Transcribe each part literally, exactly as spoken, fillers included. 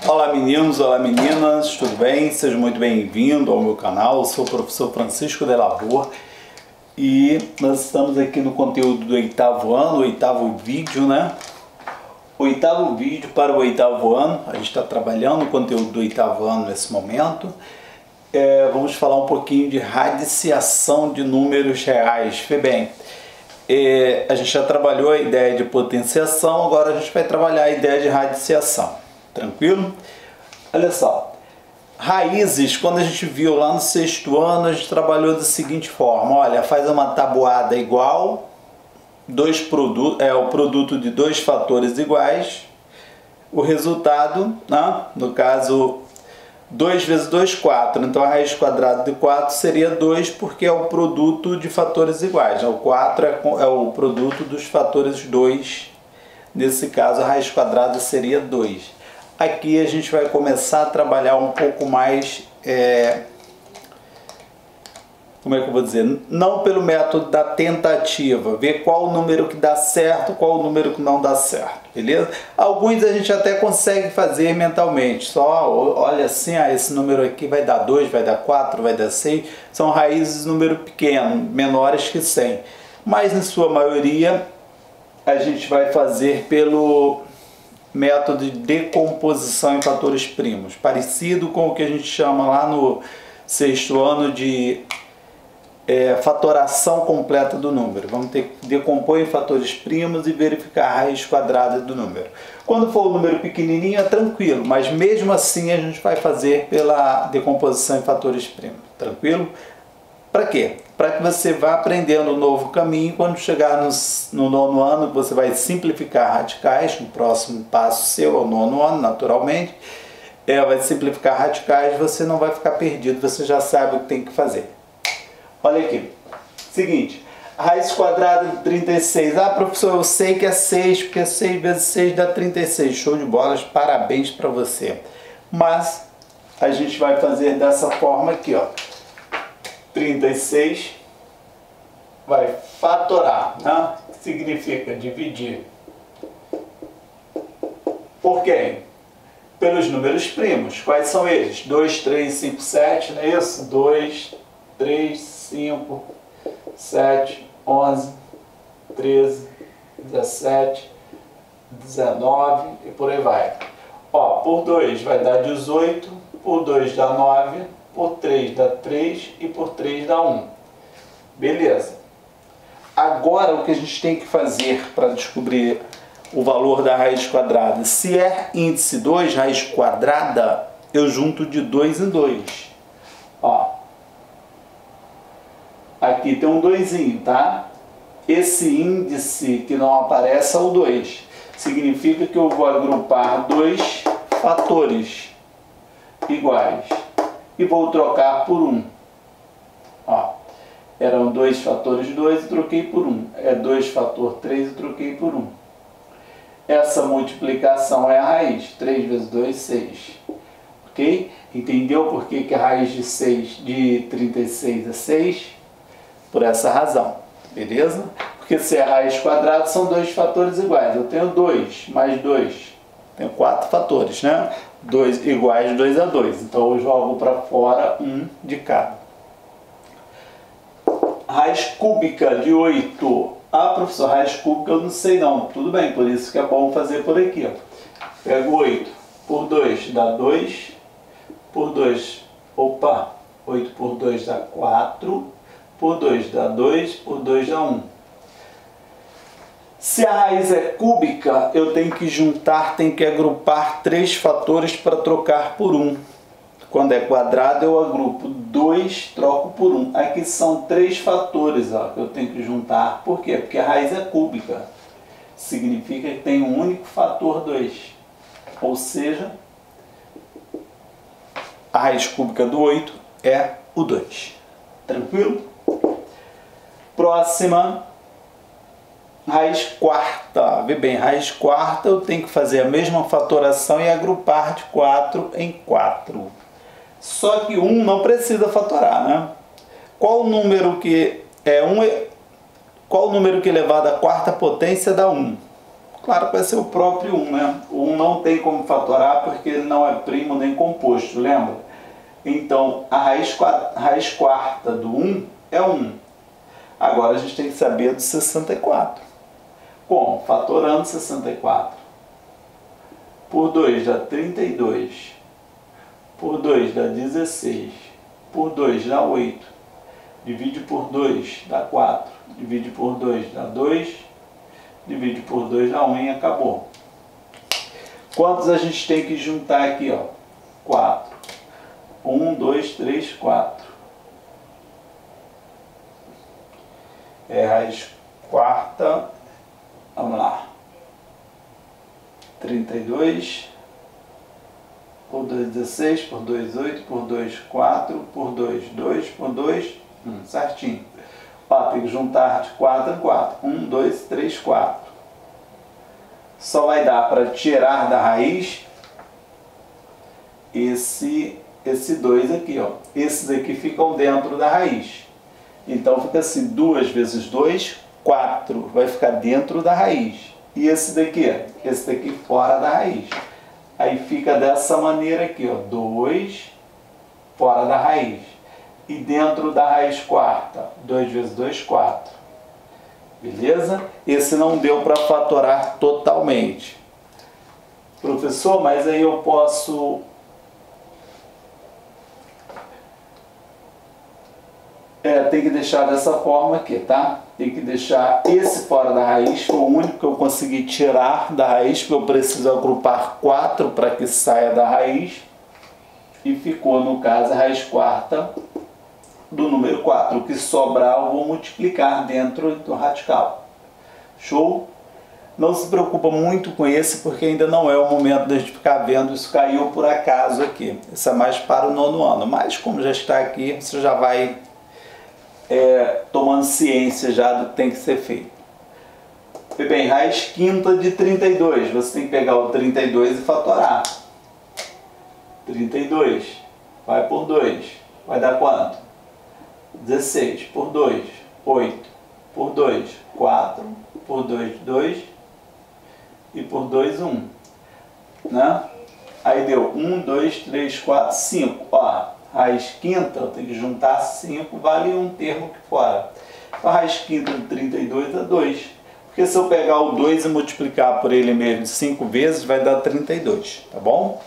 Olá meninos, olá meninas, tudo bem? Sejam muito bem-vindos ao meu canal. Eu sou o professor Francisco de Labor e nós estamos aqui no conteúdo do oitavo ano, oitavo vídeo, né? Oitavo vídeo para o oitavo ano. A gente está trabalhando o conteúdo do oitavo ano nesse momento. É, vamos falar um pouquinho de radiciação de números reais. Vê bem, é, a gente já trabalhou a ideia de potenciação, agora a gente vai trabalhar a ideia de radiciação. Tranquilo? Olha só, raízes, quando a gente viu lá no sexto ano, a gente trabalhou da seguinte forma: olha, faz uma tabuada igual, dois produtos, é o produto de dois fatores iguais, o resultado, né? No caso, dois vezes dois, quatro, então a raiz quadrada de quatro seria dois, porque é o produto de fatores iguais, o quatro é, é o produto dos fatores dois, nesse caso a raiz quadrada seria dois. Aqui a gente vai começar a trabalhar um pouco mais, é, como é que eu vou dizer, não pelo método da tentativa, ver qual o número que dá certo, qual o número que não dá certo, beleza? Alguns a gente até consegue fazer mentalmente, só olha assim, ah, esse número aqui vai dar dois, vai dar quatro, vai dar seis, são raízes de número pequeno, menores que cem, mas em sua maioria a gente vai fazer pelo método de decomposição em fatores primos, parecido com o que a gente chama lá no sexto ano de é, fatoração completa do número. Vamos ter que decompor em fatores primos e verificar a raiz quadrada do número. Quando for um número pequenininho é tranquilo, mas mesmo assim a gente vai fazer pela decomposição em fatores primos. Tranquilo? Para quê? Para que você vá aprendendo um novo caminho. Quando chegar no, no nono ano, você vai simplificar radicais, no próximo passo seu, ao nono ano, naturalmente, é, vai simplificar radicais, você não vai ficar perdido, você já sabe o que tem que fazer. Olha aqui, seguinte, raiz quadrada de trinta e seis, ah professor, eu sei que é seis, porque seis vezes seis dá trinta e seis, show de bolas, parabéns para você. Mas a gente vai fazer dessa forma aqui, ó. trinta e seis vai fatorar, né? Significa dividir por quem? Pelos números primos. Quais são eles? dois, três, cinco, sete, não é isso? dois, três, cinco, sete, onze, treze, dezessete, dezenove e por aí vai. Ó, por dois vai dar dezoito, por dois dá nove, por três dá três e por três dá um. Beleza. Agora o que a gente tem que fazer para descobrir o valor da raiz quadrada? Se é índice dois, raiz quadrada, eu junto de dois em dois. Ó. Aqui tem um doisinho, tá? Esse índice que não aparece é o dois. Significa que eu vou agrupar dois fatores iguais e vou trocar por um. Ó, eram dois fatores dois e troquei por um. É dois fator três e troquei por um. Essa multiplicação é a raiz. três vezes dois, seis. Ok? Entendeu por que, que a raiz de, seis, de trinta e seis é seis? Por essa razão. Beleza? Porque se é raiz quadrada são dois fatores iguais. Eu tenho dois mais dois. Tenho quatro fatores, né? dois iguais, dois a dois. Então eu jogo para fora um de cada. Raiz cúbica de oito. Ah, professor, raiz cúbica eu não sei não. Tudo bem, por isso que é bom fazer por aqui. Ó. Pego oito por dois dá dois. Por dois, opa, oito por dois dá quatro. Por dois dá dois. Por dois dá um. Se a raiz é cúbica, eu tenho que juntar, tenho que agrupar três fatores para trocar por um. Quando é quadrado, eu agrupo dois, troco por um. Aqui são três fatores, ó, que eu tenho que juntar. Por quê? Porque a raiz é cúbica. Significa que tem um único fator dois. Ou seja, a raiz cúbica do oito é o dois. Tranquilo? Próxima. Raiz quarta, vê bem, raiz quarta eu tenho que fazer a mesma fatoração e agrupar de quatro em quatro. Só que um não precisa fatorar, né? Qual o número que é um? Qual o número que elevado à quarta potência dá um? Claro que vai ser o próprio um, né? O um não tem como fatorar porque ele não é primo nem composto, lembra? Então, a raiz, a raiz quarta do um é um. Agora a gente tem que saber do sessenta e quatro. Como? Fatorando sessenta e quatro. Por dois dá trinta e dois. Por dois dá dezesseis. Por dois dá oito. Divide por dois dá quatro. Divide por dois dá dois. Divide por dois dá um e acabou. Quantos a gente tem que juntar aqui? Ó? quatro. um, dois, três, quatro. É raiz quarta. Vamos lá. trinta e dois. Por dois, dezesseis. Por dois, oito. Por dois, quatro. Por dois, dois. Por dois, um. Certinho. Ó, tem que juntar de quatro em quatro. um, dois, três, quatro. Só vai dar para tirar da raiz esse, esse dois aqui, ó. Esses aqui ficam dentro da raiz. Então fica assim, duas vezes dois, quatro. Vai ficar dentro da raiz. E esse daqui, esse daqui fora da raiz. Aí fica dessa maneira aqui, ó. dois fora da raiz. E dentro da raiz quarta, dois vezes dois, quatro. Beleza? Esse não deu para fatorar totalmente. Professor, mas aí eu posso... É, tem que deixar dessa forma aqui, tá? Tem que deixar esse fora da raiz, foi o único que eu consegui tirar da raiz, porque eu preciso agrupar quatro para que saia da raiz. E ficou, no caso, a raiz quarta do número quatro. O que sobrar eu vou multiplicar dentro do radical. Show? Não se preocupa muito com esse, porque ainda não é o momento de a gente ficar vendo isso caiu por acaso aqui. Isso é mais para o nono ano. Mas como já está aqui, você já vai é, tomando ciência já do que tem que ser feito. E bem, raiz quinta de trinta e dois. Você tem que pegar o trinta e dois e fatorar. trinta e dois. Vai por dois. Vai dar quanto? dezesseis. Por dois, oito. Por dois, quatro. Por dois, dois. E por dois, um. Né? Aí deu um, dois, três, quatro, cinco. Ó, raiz quinta, eu tenho que juntar cinco, vale um termo aqui fora. A raiz quinta de trinta e dois é dois. Porque se eu pegar o dois e multiplicar por ele mesmo cinco vezes, vai dar trinta e dois. Tá bom?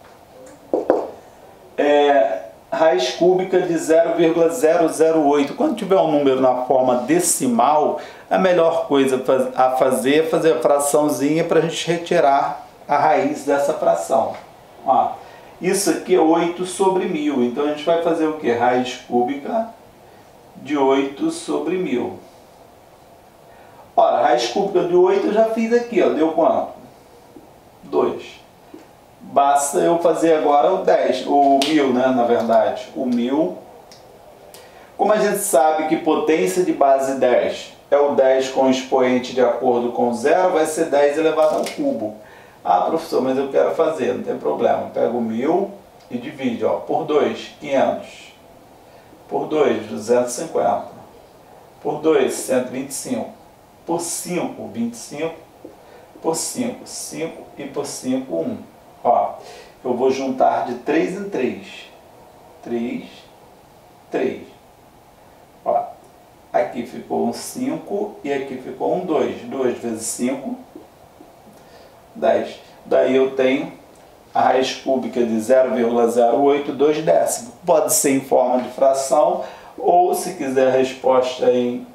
É... Raiz cúbica de zero vírgula zero zero oito. Quando tiver um número na forma decimal, a melhor coisa a fazer é fazer a fraçãozinha para a gente retirar a raiz dessa fração. Ó, isso aqui é oito sobre mil. Então a gente vai fazer o que? Raiz cúbica de oito sobre mil. Ora, raiz cúbica de oito eu já fiz aqui. Ó, deu quanto? dois. Basta eu fazer agora o dez, o mil, né, na verdade, o mil. Como a gente sabe que potência de base dez é o dez com expoente de acordo com zero, vai ser dez elevado ao cubo. Ah, professor, mas eu quero fazer, não tem problema. Pega o mil e divide, ó, por dois, quinhentos. Por dois, duzentos e cinquenta. Por dois, cento e vinte e cinco. Por cinco, vinte e cinco. Por cinco, cinco. E por cinco, um. Ó, eu vou juntar de três em três. três, três. Ó, aqui ficou um cinco e aqui ficou um dois. dois vezes cinco, dez. Daí eu tenho a raiz cúbica de zero vírgula zero oito, dois décimos. Pode ser em forma de fração ou, se quiser a resposta em,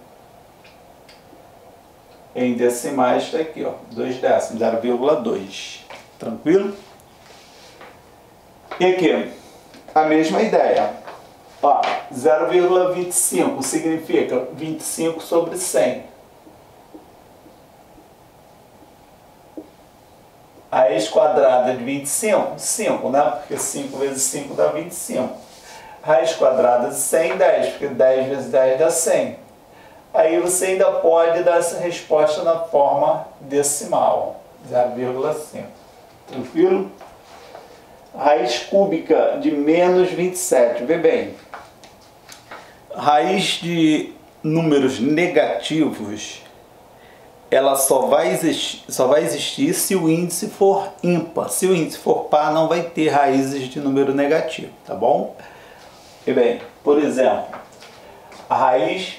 em decimais, está aqui, ó, dois décimos, zero vírgula dois. Tranquilo? E aqui, a mesma ideia. Ó, zero vírgula vinte e cinco significa vinte e cinco sobre cem. A raiz quadrada de vinte e cinco, cinco, né? Porque cinco vezes cinco dá vinte e cinco. Raiz quadrada de cem, dez, porque dez vezes dez dá cem. Aí você ainda pode dar essa resposta na forma decimal, zero vírgula cinco. Tranquilo? Raiz cúbica de menos vinte e sete. Vê bem. Raiz de números negativos ela só vai existir, só vai existir se o índice for ímpar. Se o índice for par, não vai ter raízes de número negativo, tá bom? E bem, por exemplo, a raiz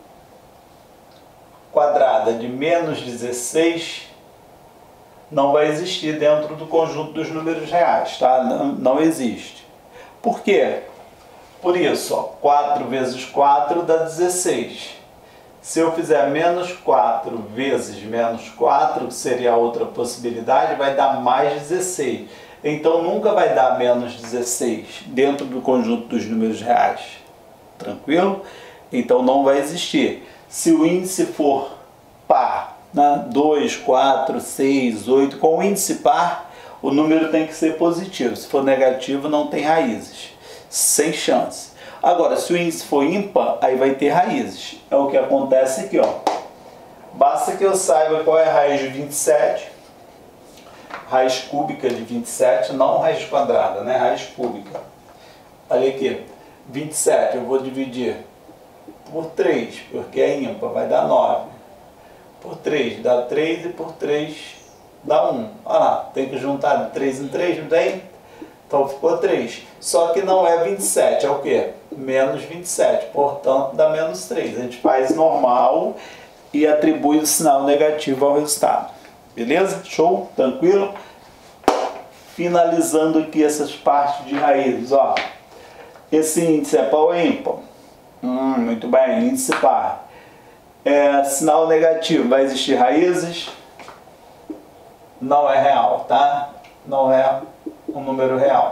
quadrada de menos dezesseis não vai existir dentro do conjunto dos números reais, tá? Não, não existe. Por quê? Por isso, ó, quatro vezes quatro dá dezesseis. Se eu fizer menos quatro vezes menos quatro, que seria a outra possibilidade, vai dar mais dezesseis. Então nunca vai dar menos dezesseis dentro do conjunto dos números reais. Tranquilo? Então não vai existir. Se o índice for par, né? dois, quatro, seis, oito, com o índice par, o número tem que ser positivo. Se for negativo, não tem raízes. Sem chance. Agora, se o índice for ímpar, aí vai ter raízes. É o que acontece aqui, ó. Basta que eu saiba qual é a raiz de vinte e sete. Raiz cúbica de vinte e sete, não raiz quadrada, né? Raiz cúbica. Olha aqui. vinte e sete eu vou dividir por três, porque é ímpar, vai dar nove. Por três dá três e por três dá um. Olha lá, tem que juntar de três em três, não tem? Então ficou três. Só que não é vinte e sete, é o quê? Menos vinte e sete, portanto dá menos três. A gente faz normal e atribui o sinal negativo ao resultado. Beleza? Show? Tranquilo? Finalizando aqui essas partes de raízes, ó. Esse índice é par ou ímpar? Hum, muito bem, índice par. É, sinal negativo, vai existir raízes? Não é real, tá? Não é um número real.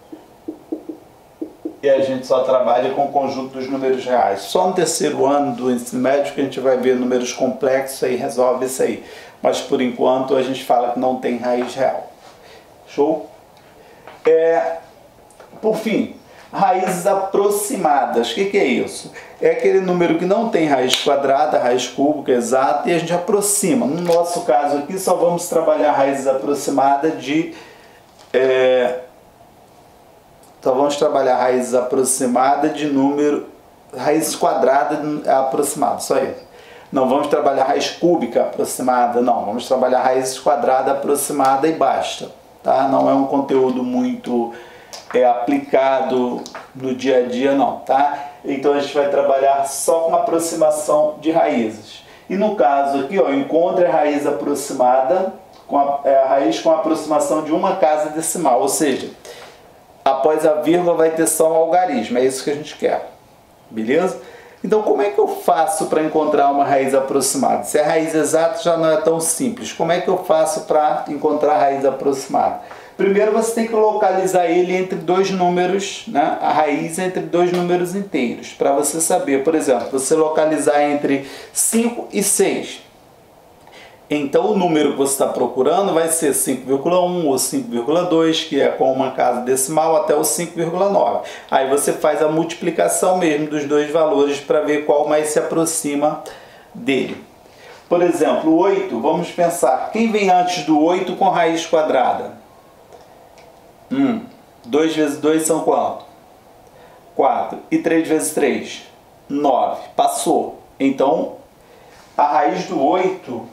E a gente só trabalha com o conjunto dos números reais. Só no terceiro ano do ensino médio que a gente vai ver números complexos e resolve isso aí. Mas por enquanto a gente fala que não tem raiz real. Show? É, por fim, raízes aproximadas. O que, que é isso? É aquele número que não tem raiz quadrada, raiz cúbica, exata, e a gente aproxima. No nosso caso aqui só vamos trabalhar raízes aproximadas de... É, Então vamos trabalhar raízes aproximadas de número, raízes quadradas aproximadas, só isso. Não vamos trabalhar raiz cúbica aproximada, não. Vamos trabalhar raízes quadradas aproximada e basta. Tá? Não é um conteúdo muito é, aplicado no dia a dia, não. Tá? Então a gente vai trabalhar só com aproximação de raízes. E no caso aqui, ó, encontre a raiz aproximada, com a, é, a raiz com a aproximação de uma casa decimal, ou seja, após a vírgula vai ter só um algarismo, é isso que a gente quer, beleza? Então como é que eu faço para encontrar uma raiz aproximada? Se é raiz exata já não é tão simples, como é que eu faço para encontrar a raiz aproximada? Primeiro você tem que localizar ele entre dois números, né? A raiz entre dois números inteiros, para você saber, por exemplo, você localizar entre cinco e seis. Então o número que você está procurando vai ser cinco vírgula um ou cinco vírgula dois, que é com uma casa decimal, até o cinco vírgula nove. Aí você faz a multiplicação mesmo dos dois valores para ver qual mais se aproxima dele. Por exemplo, o oito, vamos pensar, quem vem antes do oito com raiz quadrada? Hum, dois vezes dois são quanto? quatro. E três vezes três? nove. Passou. Então, a raiz do oito...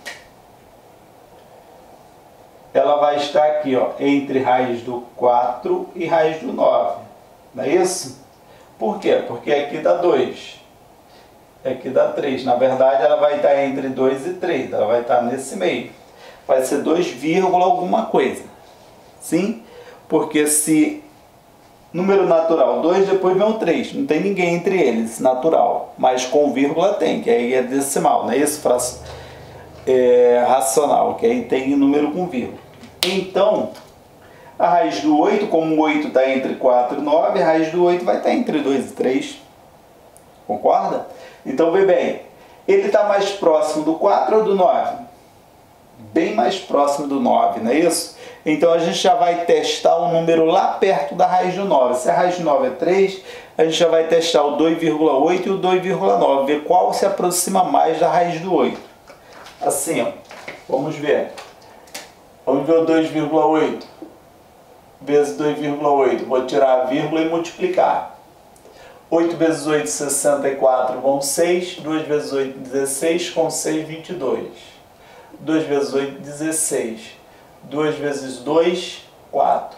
ela vai estar aqui, ó, entre raiz do quatro e raiz do nove. Não é isso? Por quê? Porque aqui dá dois. Aqui dá três. Na verdade, ela vai estar entre dois e três. Ela vai estar nesse meio. Vai ser dois, alguma coisa. Sim? Porque se número natural dois, depois vem o três. Não tem ninguém entre eles, natural. Mas com vírgula tem, que aí é decimal. Não é isso? É racional, que aí tem número com vírgula. Então, a raiz do oito, como o oito está entre quatro e nove, a raiz do oito vai estar entre dois e três. Concorda? Então, vê bem, ele está mais próximo do quatro ou do nove? Bem mais próximo do nove, não é isso? Então, a gente já vai testar um número lá perto da raiz do nove. Se a raiz do nove é três, a gente já vai testar o dois vírgula oito e o dois vírgula nove, ver qual se aproxima mais da raiz do oito. Assim, ó, vamos ver. Vamos ver o dois vírgula oito vezes dois vírgula oito. Vou tirar a vírgula e multiplicar. oito vezes oito, sessenta e quatro, vão seis. dois vezes oito, dezesseis. Com seis, vinte e dois. dois vezes oito, dezesseis. dois vezes dois, quatro.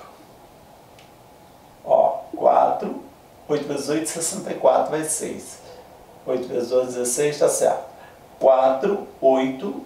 Ó, quatro. oito vezes oito, sessenta e quatro, vai seis. oito vezes dois, dezesseis, está certo. quatro, oito.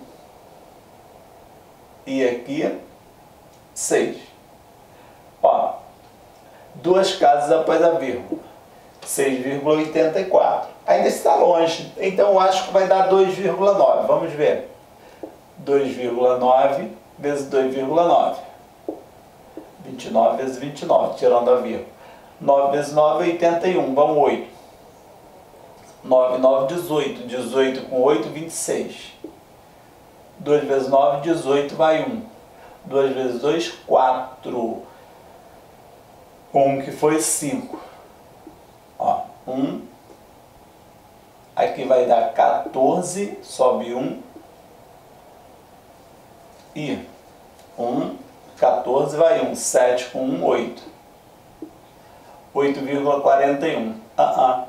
E aqui, seis. Ó, duas casas após a vírgula. seis vírgula oitenta e quatro. Ainda está longe, então eu acho que vai dar dois vírgula nove. Vamos ver. dois vírgula nove vezes dois vírgula nove. vinte e nove vezes vinte e nove, tirando a vírgula. nove vezes nove, oitenta e um. Vamos oito. nove, nove, dezoito. dezoito com oito, vinte e seis. dois vezes nove, dezoito, vai um. dois vezes dois, quatro. um que foi cinco. Ó, um. Aqui vai dar quatorze, sobe um. E um, quatorze vai um. sete com um, oito. oito vírgula quarenta e um. Ah, ah.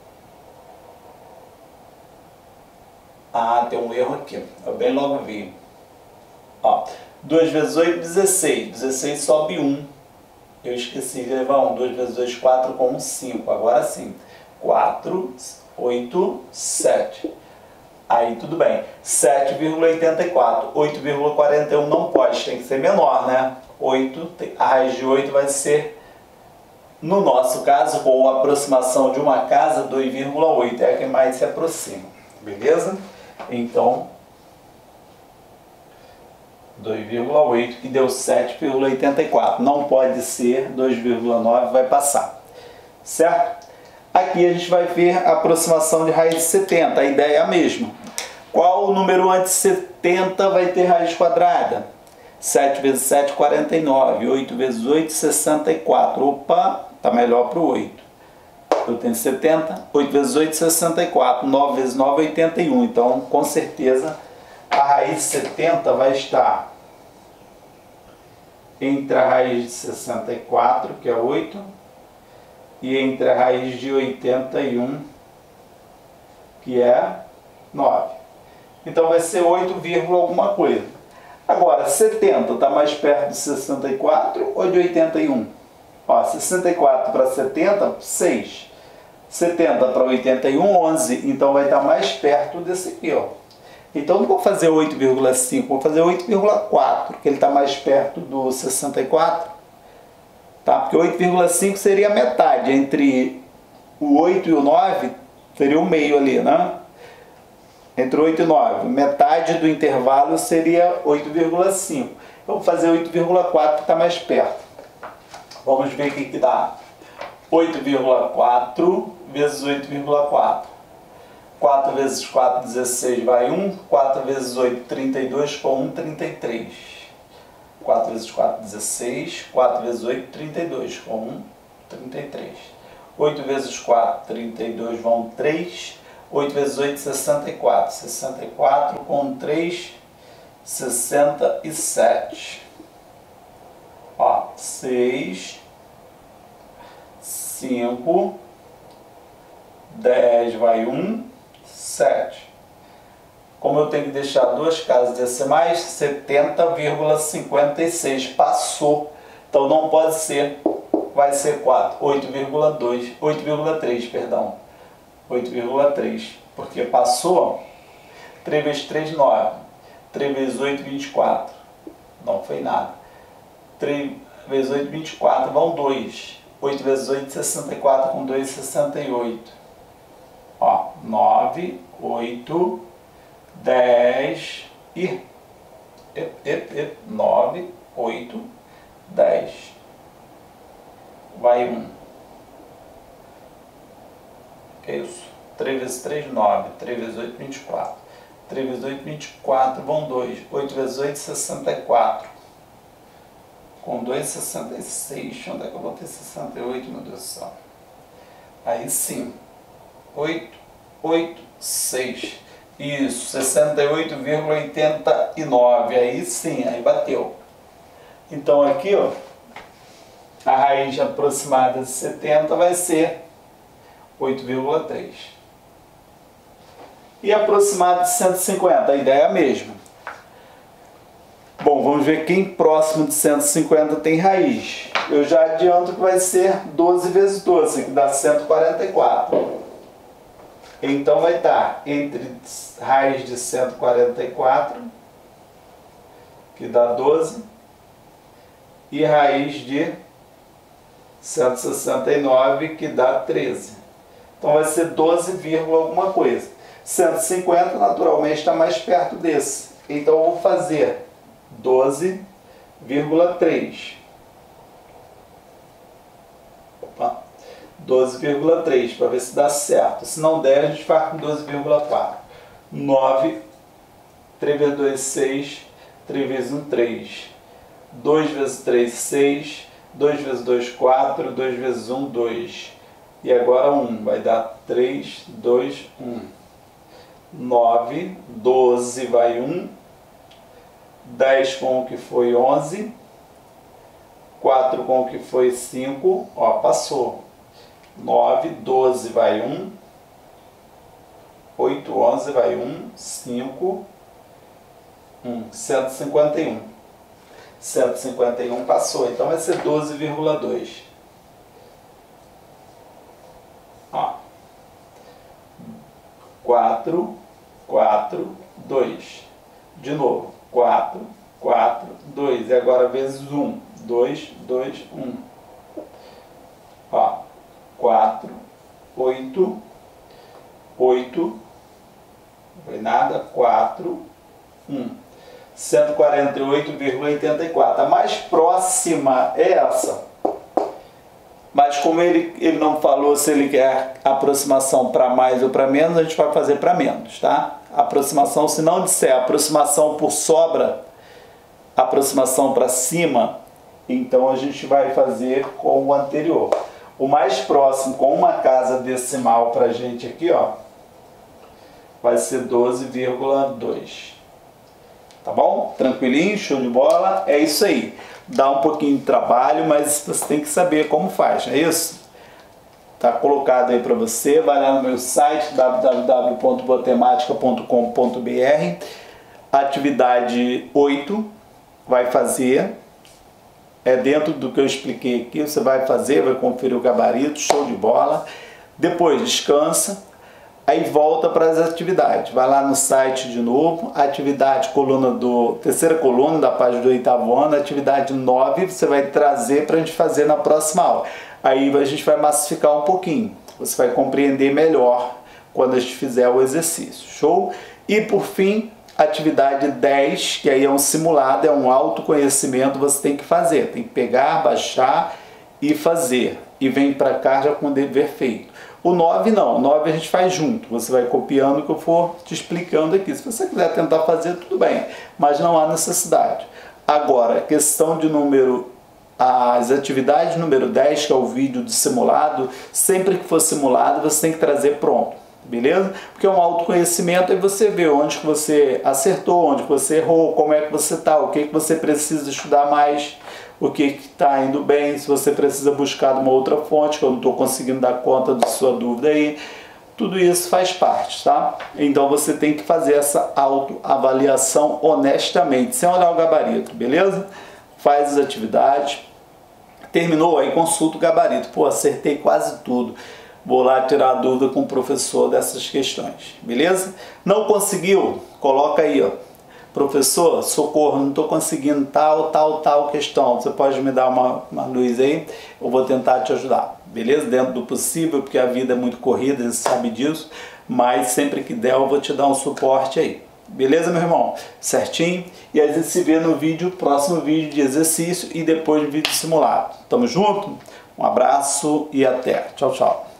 Ah, tem um erro aqui. Eu bem logo vi. Ó, dois vezes oito, dezesseis. dezesseis sobe um. Eu esqueci de levar um. dois vezes dois, quatro com um, cinco. Agora sim. quatro, oito, sete. Aí tudo bem. sete vírgula oitenta e quatro. oito vírgula quarenta e um não pode. Tem que ser menor, né? oito, a raiz de oito vai ser, no nosso caso, com a aproximação de uma casa, dois vírgula oito. É a que mais se aproxima. Beleza? Então, dois vírgula oito, que deu sete vírgula oitenta e quatro. Não pode ser dois vírgula nove, vai passar. Certo? Aqui a gente vai ver a aproximação de raiz de setenta. A ideia é a mesma. Qual o número antes de setenta vai ter raiz quadrada? sete vezes sete, quarenta e nove. oito vezes oito, sessenta e quatro. Opa, tá melhor para o oito. Eu tenho setenta. oito vezes oito, sessenta e quatro. nove vezes nove, oitenta e um. Então, com certeza, a raiz de setenta vai estar entre a raiz de sessenta e quatro, que é oito, e entre a raiz de oitenta e um, que é nove. Então vai ser oito, alguma coisa. Agora, setenta está mais perto de sessenta e quatro ou de oitenta e um? Ó, sessenta e quatro para setenta, seis. setenta para oitenta e um, onze. Então vai estar mais perto desse aqui, ó. Então não vou fazer oito vírgula cinco, vou fazer oito vírgula quatro, que ele está mais perto do sessenta e quatro. Tá? Porque oito vírgula cinco seria a metade, entre o oito e o nove, seria o meio ali, né? Entre oito e nove, metade do intervalo seria oito vírgula cinco. Eu vou fazer oito vírgula quatro, que está mais perto. Vamos ver o que que dá. oito vírgula quatro vezes oito vírgula quatro. quatro vezes quatro, dezesseis, vai um. quatro vezes oito, trinta e dois, com um, trinta e três. quatro vezes quatro, dezesseis. quatro vezes oito, trinta e dois, com um, trinta e três. oito vezes quatro, trinta e dois, vão três. oito vezes oito, sessenta e quatro. sessenta e quatro com três, sessenta e sete. Ó, seis, cinco, dez, vai um, sete. Como eu tenho que deixar duas casas decimais, setenta vírgula cinquenta e seis. Passou. Então não pode ser, vai ser quatro. oito vírgula dois, oito vírgula três, perdão. oito vírgula três. Porque passou. três vezes três, nove. três vezes oito, vinte e quatro. Não foi nada. três vezes oito, vinte e quatro, vão dois. oito vezes oito, sessenta e quatro, com dois, sessenta e oito. Ó, nove, oito, dez e... Ep, ep, ep, nove, oito, dez. Vai um. Que é isso? três vezes três, nove. três vezes oito, vinte e quatro. três vezes oito, vinte e quatro, vão dois. oito vezes oito, sessenta e quatro. Com dois, sessenta e seis. Onde é que eu botei sessenta e oito, meu Deus do céu? Aí sim. oito, oito, seis. Isso, sessenta e oito vírgula oitenta e nove. Aí sim, aí bateu. Então aqui, ó, a raiz aproximada de setenta vai ser oito vírgula três. E aproximada de cento e cinquenta, a ideia é a mesma. Bom, vamos ver quem próximo de cento e cinquenta tem raiz. Eu já adianto que vai ser doze vezes doze, que dá cento e quarenta e quatro. Então vai estar entre raiz de cento e quarenta e quatro, que dá doze, e raiz de cento e sessenta e nove, que dá treze. Então vai ser doze, alguma coisa. cento e cinquenta naturalmente está mais perto desse. Então eu vou fazer doze vírgula três. Opa. doze vírgula três para ver se dá certo. Se não der, a gente faz com doze vírgula quatro. nove, três vezes dois, seis, três vezes um, três. dois vezes três, seis. dois vezes dois, quatro. dois vezes um, dois. E agora um. Vai dar três, dois, um. nove, doze vai um. dez com o que foi onze. quatro com o que foi cinco. Ó, passou. nove, doze vai um. oito, onze vai um. cinco, um. cento e cinquenta e um. cento e cinquenta e um passou, então vai ser doze vírgula dois. Ó. quatro, quatro, dois. De novo, quatro, quatro, dois. E agora vezes um. dois, dois, um. Ó. quatro, oito, oito. Não foi nada. quatro, um. cento e quarenta e oito vírgula oitenta e quatro. A mais próxima é essa. Mas como ele, ele não falou se ele quer aproximação para mais ou para menos, a gente vai fazer para menos, tá? Aproximação, se não disser aproximação por sobra, aproximação para cima, então a gente vai fazer com o anterior. O mais próximo, com uma casa decimal para a gente aqui, ó, vai ser doze vírgula dois. Tá bom? Tranquilinho? Show de bola? É isso aí. Dá um pouquinho de trabalho, mas você tem que saber como faz, não é isso? Tá colocado aí para você. Vai lá no meu site w w w ponto botemática ponto com ponto b r. Atividade oito vai fazer. É dentro do que eu expliquei aqui. Você vai fazer, vai conferir o gabarito. Show de bola. Depois descansa. Aí volta para as atividades. Vai lá no site de novo, atividade coluna do terceira coluna da página do oitavo ano, atividade nove, você vai trazer para a gente fazer na próxima aula. Aí a gente vai massificar um pouquinho. Você vai compreender melhor quando a gente fizer o exercício. Show? E por fim, atividade dez, que aí é um simulado, é um autoconhecimento, você tem que fazer. Tem que pegar, baixar e fazer. E vem para cá já com o dever feito. O nove não, o nove a gente faz junto, você vai copiando o que eu for te explicando aqui. Se você quiser tentar fazer, tudo bem, mas não há necessidade. Agora, questão de número, as atividades número dez, que é o vídeo de simulado, sempre que for simulado você tem que trazer pronto, beleza? Porque é um autoconhecimento, aí você vê onde que você acertou, onde que você errou, como é que você está, o que que você precisa estudar mais, o que está indo bem, se você precisa buscar uma outra fonte, que eu não estou conseguindo dar conta da sua dúvida aí. Tudo isso faz parte, tá? Então você tem que fazer essa autoavaliação honestamente, sem olhar o gabarito, beleza? Faz as atividades, terminou, aí consulta o gabarito. Pô, acertei quase tudo. Vou lá tirar a dúvida com o professor dessas questões, beleza? Não conseguiu? Coloca aí, ó. Professor, socorro, não estou conseguindo tal, tal, tal questão. Você pode me dar uma, uma luz aí? Eu vou tentar te ajudar, beleza? Dentro do possível, porque a vida é muito corrida, você sabe disso. Mas sempre que der, eu vou te dar um suporte aí. Beleza, meu irmão? Certinho? E a gente se vê no vídeo, próximo vídeo de exercício e depois no vídeo simulado. Tamo junto? Um abraço e até. Tchau, tchau.